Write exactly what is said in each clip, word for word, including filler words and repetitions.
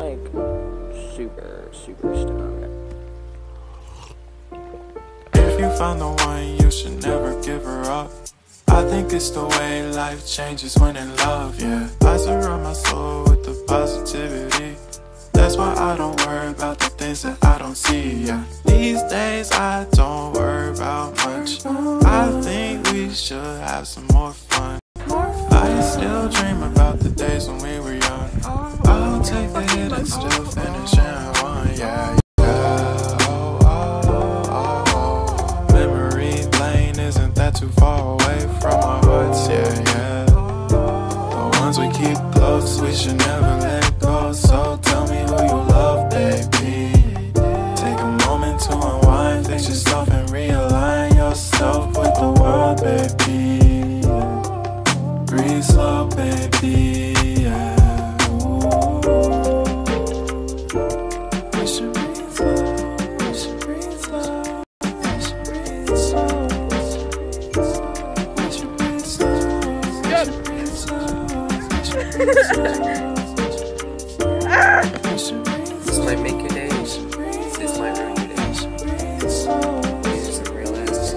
like super, super stoned. If you found the one, you should never give her up. I think it's the way life changes when in love, yeah. I surround my soul with the positivity. That's why I don't worry about the things that I don't see, yeah. These days I don't worry about much. I think we should have some more fun. I still dream about the days when we were young. I'll take the hit and still finish and one, yeah. Too far away from our hearts, yeah, yeah. The ones we keep close, we should never let go. So tell me who you love, baby. Take a moment to unwind, fix yourself and realign yourself with the world, baby. Breathe slow, baby, yeah. Ooh. We should breathe slow, we should breathe slow, we should breathe slow. This might make your day. This might ruin your day. These are some real ass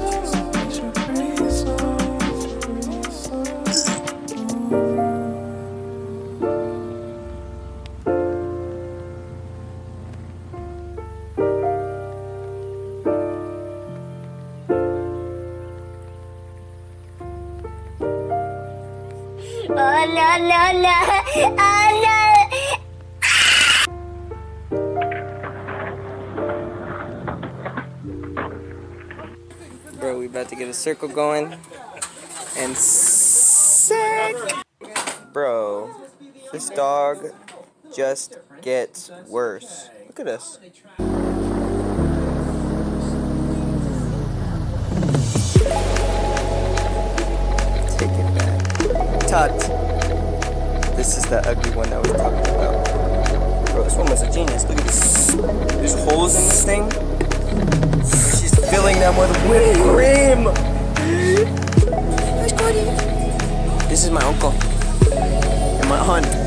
Oh no no no! Oh no! Bro, we about to get a circle going. And sick! Bro, this dog just gets worse. Look at us. Take it back. Tut. This is the ugly one I was talking about. Bro, this one was a genius. Look at this. There's holes in this thing. She's filling them with whipped cream. This is my uncle and my aunt.